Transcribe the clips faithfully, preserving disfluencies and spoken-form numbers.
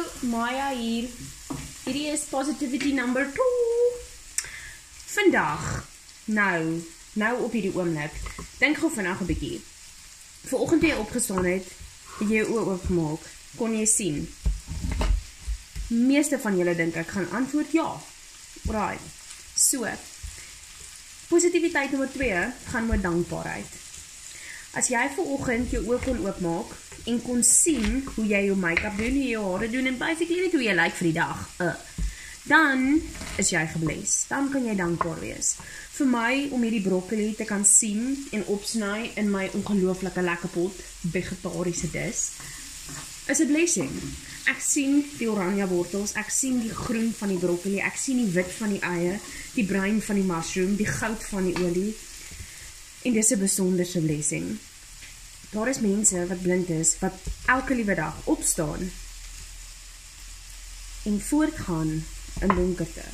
Maya hier. Hierdie is positivity number two. Vandag, nou, nou op hierdie oomblik, dink gou vandag 'n bietjie. Vanoggend toe jy opgestaan het, het jy jou oë oopgemaak, kon jy sien. Meeste van julle dink ek gaan antwoord ja. Right. So, positiviteit nommer twee gaan oor dankbaarheid. As jy vanoggend jou oë kon oopmaak en kon sien hoe jy jou make-up doen, hoe jy jou hare doen en basically net hoe jy lyk vir die dag, uh, dan is jy gebless. Dan kan jy dankbaar wees. Vir my, om hierdie broccoli te kan sien en opsny in my ongelooflike lekker pot vegetariese dis, is 'n blessing. Ek sien die oranje wortels, ek sien die groen van die broccoli, ek sien die wit van die eie, die bruin van die mushroom, die goud van die olie. En dis 'n besonderse blessing. Daar is mense wat blind is, wat elke liewe dag opstaan en voortgaan in donkerte.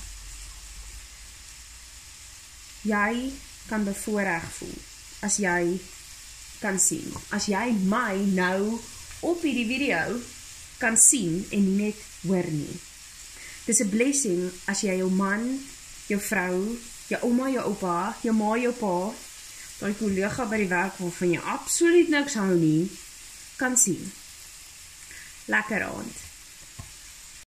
Jy kan bevoorreg voel as jy kan sien. As jy my nou op hierdie video kan sien en nie net hoor nie. Dis 'n blessing as jy jou man, jou vrou, jou ouma, jou oupa, jou ma, jou pa, daai kollega by die werk waarvan jy absoluut niks hou nie, kan sien. Lekker aand.